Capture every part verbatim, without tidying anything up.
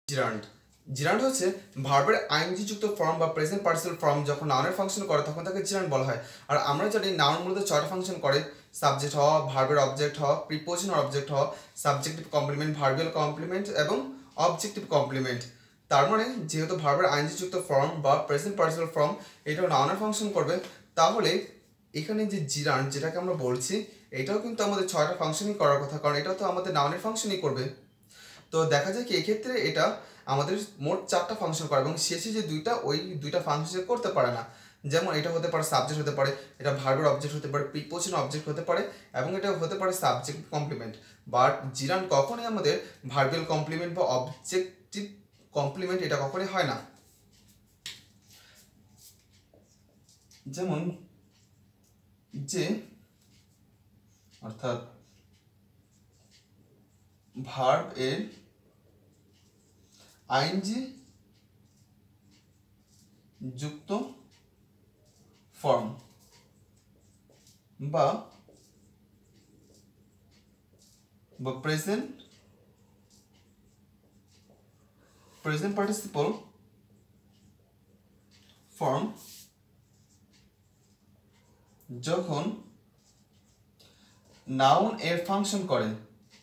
জিরান্ড জিরান্ড হচ্ছে ভার্বের আইএনজি যুক্ত ফর্ম বা প্রেজেন্ট পার্টিসিপল ফর্ম যখন নাউনের ফাংশন করে তখন তাকে জিরান্ড বলা হয়। আর আমরা জানি নাউন মূলত ছয়টা ফাংশন করে, সাবজেক্ট হওয়া, ভার্বের অবজেক্ট হওয়া, প্রিপোজিশন অবজেক্ট হওয়া, সাবজেক্টিভ কমপ্লিমেন্ট, ভার্বিয়াল কমপ্লিমেন্ট এবং অবজেক্টিভ কমপ্লিমেন্ট। তার মানে যেহেতু ভার্বের আইএনজি যুক্ত ফর্ম বা প্রেজেন্ট পার্টিসিপল ফর্ম এটা নাউনের ফাংশন করবে, তাহলে এখানে যে জিরান্ড যেটাকে আমরা বলছি এটাও কিন্তু আমাদের ছয়টা ফাংশনই করার কথা, কারণ এটাও তো আমাদের নাউনের ফাংশনই করবে। তো দেখা যায় কি এক্ষেত্রে এটা আমাদের মোট চারটা ফাংশন করে এবং শেষে যে দুইটা ওই দুইটা ফাংশন করতে পারে না। যেমন এটা হতে পারে সাবজেক্ট হতে পারে, এটা ভার্বের অবজেক্ট হতে পারে, প্রিপোজিশন অবজেক্ট হতে পারে এবং এটা হতে পারে সাবজেক্ট কমপ্লিমেন্ট। বাট জিরান্ড কখনোই আমাদের ভার্বিয়াল কমপ্লিমেন্ট বা অবজেক্টিভ কমপ্লিমেন্ট এটা কখনোই হয় না। যেমন যে অর্থাৎ ভার্ব এর আইএনজি যুক্ত ফর্ম বা বা প্রেজেন্ট প্রেজেন্ট পার্টিসিপল ফর্ম যখন নাউন এর ফাংশন করে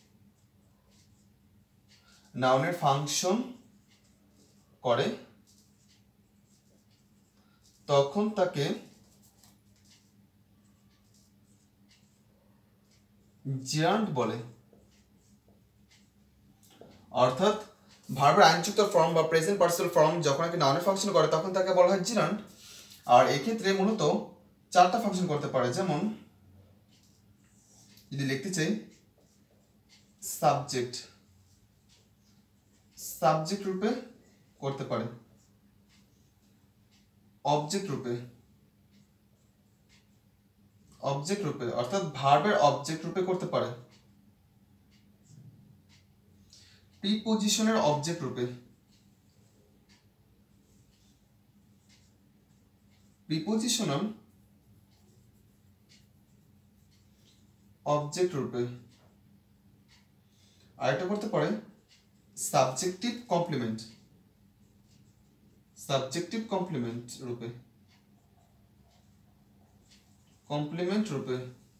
নাউনের ফাংশন করে তখন তাকে জিরান্ড বলে। অর্থাৎ ভার্বের আইনযুক্ত ফর্ম বা প্রেজেন্ট পার্টিসিপল ফর্ম যখন নাকি নাউনের ফাংশন করে তখন তাকে বলা হয় জিরান্ড। আর এক্ষেত্রে মূলত চারটা ফাংশন করতে পারে। যেমন যদি লিখতে চাই সাবজেক্ট সাবজেক্ট রূপে করতে পারে, অবজেক্ট রূপে অবজেক্ট রূপে অর্থাৎ ভার্বের অবজেক্ট রূপে করতে পারে, প্রিপোজিশনের অবজেক্ট রূপে প্রিপোজিশনাল অবজেক্ট রূপে আর এটা করতে পারে সাবজেক্টিভ কমপ্লিমেন্ট সাবজেক্টিভ কমপ্লিমেন্ট রূপে কমপ্লিমেন্ট রূপে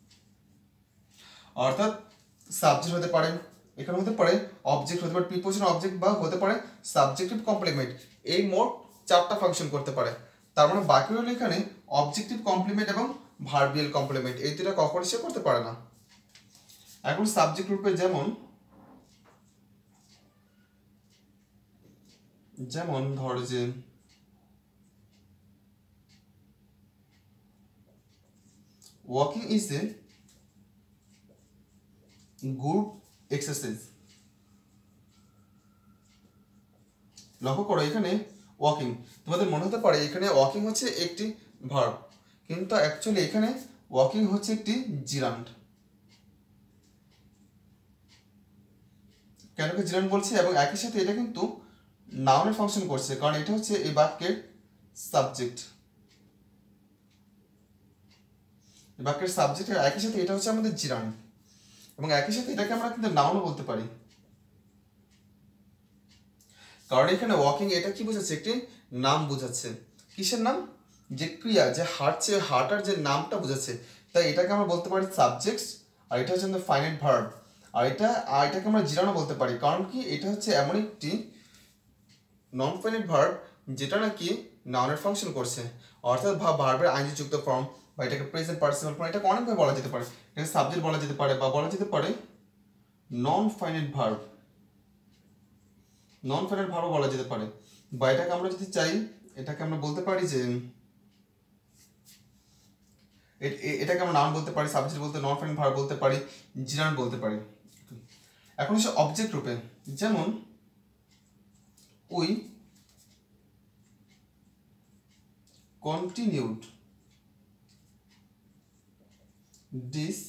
অর্থাৎ সাবজেক্ট হতে পারে, এখানে হতে পারে অবজেক্ট হতে পারে, প্রিপোজিশন অবজেক্ট বা হতে পারে সাবজেক্টিভ কমপ্লিমেন্ট। এই মোট চারটা ফাংশন করতে পারে। তার মানে বাকি হলো এখানে অবজেক্টিভ কমপ্লিমেন্ট এবং ভার্বিয়াল কমপ্লিমেন্ট, এই দুটো কখনই সে করতে পারে না। এখন সাবজেক্ট রূপে যেমন যেমন ধর যে walking is a good exercise. লক্ষ্য করো এখানে ওয়াকিং, তোমাদের মনে হতে পারে এখানে ওয়াকিং হচ্ছে একটি ভার্ব, কিন্তু অ্যাকচুয়ালি এখানে ওয়াকিং হচ্ছে একটি জিরান্ড। কেন কি জিরান্ড বলছি? এবং একই সাথে এটা কিন্তু নাউনের ফাংশন করছে, কারণ এটা হচ্ছে এই বাক্যের সাবজেক্ট। এই বাক্যের সাবজেক্ট একই সাথে এটা হচ্ছে আমাদের জিরান্ড এবং একই সাথে এটাকে আমরা কিন্তু নাউনও বলতে পারি, কারণ এখানে ওয়াকিং এটা কি বোঝাচ্ছে? একটি নাম বোঝাচ্ছে। কিসের নাম? যে ক্রিয়া, যে হাঁটছে, হাঁটার যে নামটা বোঝাচ্ছে। তাই এটাকে আমরা বলতে পারি সাবজেক্ট আর এটা হচ্ছে আমাদের ফাইনাইট ভার্ব। আর এটা আর এটাকে আমরা জিরান্ডও বলতে পারি, কারণ কি এটা হচ্ছে এমন একটি নন ফাইনাইট ভার্ব যেটা নাকি নাউনের ফাংশন করছে। অর্থাৎ ভাব ভার্বের আইনজি যুক্ত ফর্ম বা এটাকে প্রেজেন্ট পার্টিসিপল ফর্ম, এটাকে অনেকভাবে বলা যেতে পারে। এটাকে সাবজেক্ট বলা যেতে পারে বা বলা যেতে পারে non finite verb non finite verb বলা যেতে পারে। বা এটাকে আমরা যদি চাই এটাকে আমরা বলতে পারি যে এটাকে আমরা নাউন বলতে পারি, সাবজেক্ট বলতে নন ফাইনাইট ভার্ব বলতে পারি, জিরান্ড বলতে পারি। এখন হচ্ছে অবজেক্ট রূপে, যেমন উই continued this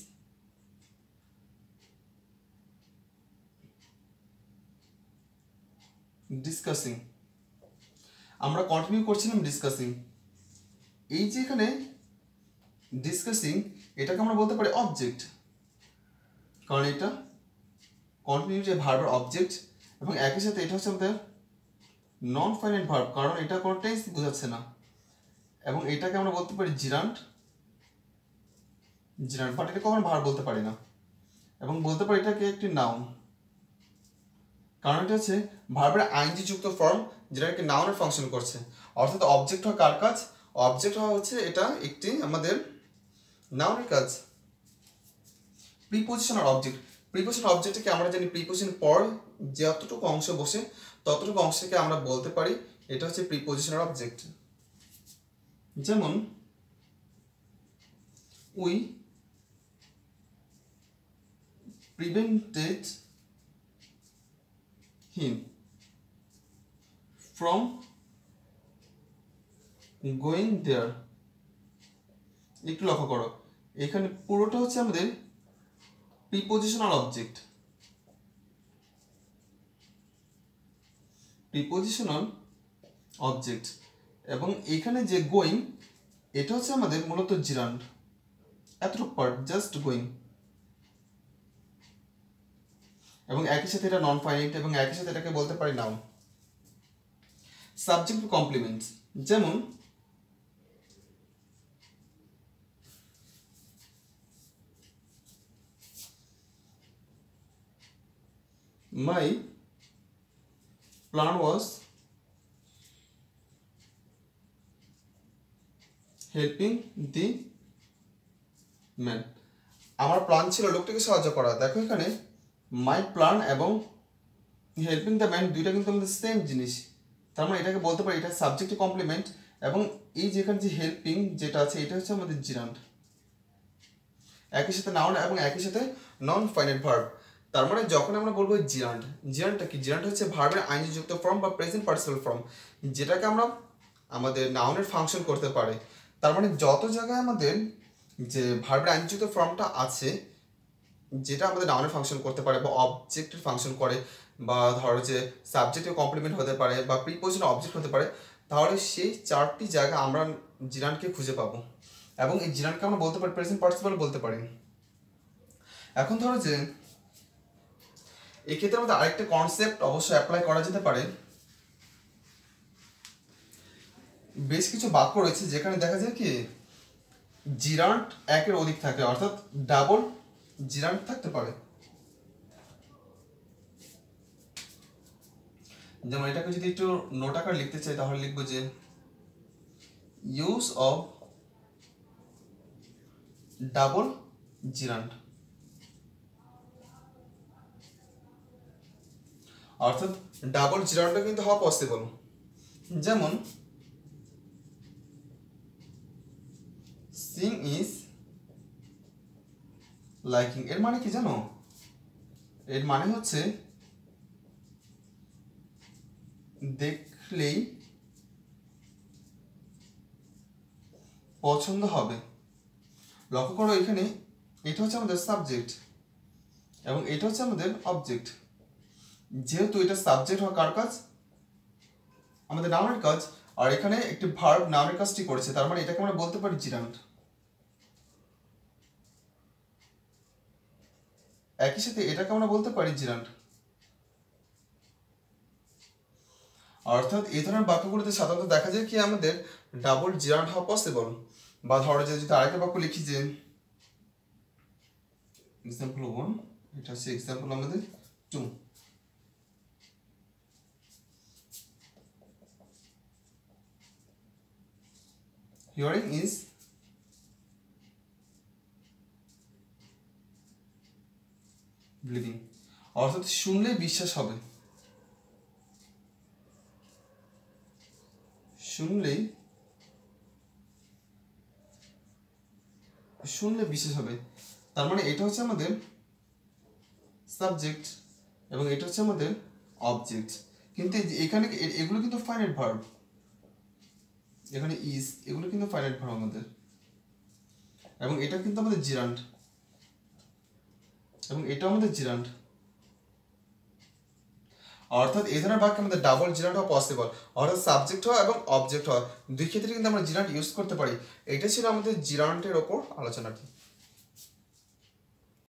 discussing, আমরা কন্টিনিউ করছিলাম ডিসকাসিং। এই যে এখানে ডিসকাসিং এটাকে আমরা বলতে পারি অবজেক্ট, কারণ এটা কন্টিনিউ যে ভার্বের অবজেক্ট এবং একই সাথে এটা হচ্ছে আমাদের নন ফাইনাইট ভার্ব, কারণ এটা কোনো টেন্স বোঝাচ্ছে না। এবং এটাকে আমরা বলতে পারি জিরান্ট, জিরান্ট, বাট এটা কখনো ভার্ব বলতে পারি না। এবং বলতে পারি এটাকে একটি নাউন, কারণ এটা হচ্ছে ভার্বের আইনজি যুক্ত ফর্ম, যেটা একটি নাউনের ফাংশন করছে। অর্থাৎ অবজেক্ট হওয়া কার কাজ? অবজেক্ট হওয়া হচ্ছে এটা একটি আমাদের নাউনের কাজ। প্রিপোজিশন আর অবজেক্ট, প্রিপোজিশন অবজেক্টকে আমরা জানি প্রিপোজিশন পর যতটুকু অংশ বসে ততটুকু অংশকে আমরা বলতে পারি এটা হচ্ছে প্রিপোজিশন আর অবজেক্ট। যেমন we prevented him from going there। একটু লক্ষ্য করো, এখানে পুরোটা হচ্ছে আমাদের প্রিপোজিশনাল অবজেক্ট, প্রিপোজিশনাল অবজেক্ট। এবং এখানে যে গোয়িং, এটা হচ্ছে আমাদের মূলত জিরান্ড, এতটুকু পার্ট জাস্ট গোয়িং। এবং একই সাথে এটা নন ফাইনাইট, এবং একই সাথে এটাকে বলতে পারি নাউন। সাবজেক্ট কমপ্লিমেন্ট, যেমন my plan was helping the man। আমার প্ল্যান ছিল লোকটিকে সাহায্য করা। দেখো এখানে মাই প্ল্যান এবং হেল্পিং দ্য ম্যান দুইটা কিন্তু আমাদের সেম জিনিস, তার মানে এটাকে বলতে পারি এটা সাবজেক্ট কমপ্লিমেন্ট। এবং এই যেখানে যে হেল্পিং যেটা আছে এটা হচ্ছে আমাদের জিরান্ড, একই সাথে নাউন এবং একই সাথে নন ফাইনাইট ভার্ব। তার মানে যখন আমরা বলবো জিরান্ড, জিরান্ডটা কি? জিরান্ড হচ্ছে ভার্বের আইনজি যুক্ত ফর্ম বা প্রেজেন্ট পার্টিসিপল ফর্ম, যেটাকে আমরা আমাদের নাউনের ফাংশন করতে পারে। তার মানে যত জায়গায় আমাদের যে ভার্বের আইনজি যুক্ত ফর্মটা আছে, যেটা আমাদের নাউনের ফাংশন করতে পারে বা অবজেক্টের ফাংশন করে, বা ধরো যে সাবজেক্টের কমপ্লিমেন্ট হতে পারে বা প্রিপোজিশন অবজেক্ট হতে পারে, তাহলে সেই চারটি জায়গা আমরা জিরান্ডকে খুঁজে পাবো। এবং এই জিরান্ডকে আমরা বলতে পারি প্রেজেন্ট পার্টিসিপল বলতে পারি। এখন ধরো যে এক্ষেত্রে আমাদের আরেকটা কনসেপ্ট অবশ্যই অ্যাপ্লাই করা যেতে পারে। বেশ কিছু বাক্য রয়েছে যেখানে দেখা যায় কি জিরান্ড একের অধিক থাকে, অর্থাৎ ডাবল জিরান্ড থাকতে পারে। যেমন এটাকে যদি একটু নোট আকার লিখতে চাই তাহলে লিখবো যে ইউজ অফ ডাবল জিরান্ড, অর্থাৎ ডাবল জিরান্ডও কিন্তু হওয়া পসিবল। যেমন সিং ইজ লাইকিং, এর মানে কি জানো? এর মানে হচ্ছে দেখলেই পছন্দ হবে। লক্ষ্য করো এখানে এটা হচ্ছে আমাদের সাবজেক্ট এবং এটা হচ্ছে আমাদের অবজেক্ট। যেহেতু এটা সাবজেক্ট হওয়া কার কাজ? আমাদের নাউনের কাজ। আর এখানে একটি ভার্ব নাউনের কাজটি করেছে, তার মানে এটাকে আমরা বলতে পারি জিরান্ড। একই সাথে এটাকে আমরা বলতে পারি জিরান্ড। অর্থাৎ এই ধরনের বাক্যগুলোতে সাধারণত দেখা যায় কি আমাদের ডাবল জিরান্ড হওয়া পসিবল। বা ধরো যে যদি আরেকটা বাক্য লিখি যে এক্সাম্পল ওয়ান, এটা হচ্ছে এক্সাম্পল আমাদের টু। হিয়ারিং ইজ বিলিভিং, অর্থাৎ শুনলে বিশ্বাস হবে, শুনলেই শুনলে বিশ্বাস হবে। তার মানে এটা হচ্ছে আমাদের সাবজেক্ট এবং এটা হচ্ছে আমাদের অবজেক্ট। কিন্তু এখানে এগুলো কিন্তু ফাইনাইট ভার্ব, এখানে ইজ, এগুলো কিন্তু ফাইনাইট ভার্ব আমাদের। এবং এটা কিন্তু আমাদের জিরান্ড এবং এটা আমাদের জিরান্ড। অর্থাৎ এই ধরনের বাক্যে আমাদের ডাবল জিরান্ড হওয়া পসিবল, অর্থাৎ সাবজেক্ট হওয়া এবং অবজেক্ট হওয়া দুই ক্ষেত্রে কিন্তু আমরা জিরান্ড ইউজ করতে পারি। এটা ছিল আমাদের জিরান্ডের ওপর আলোচনাটি।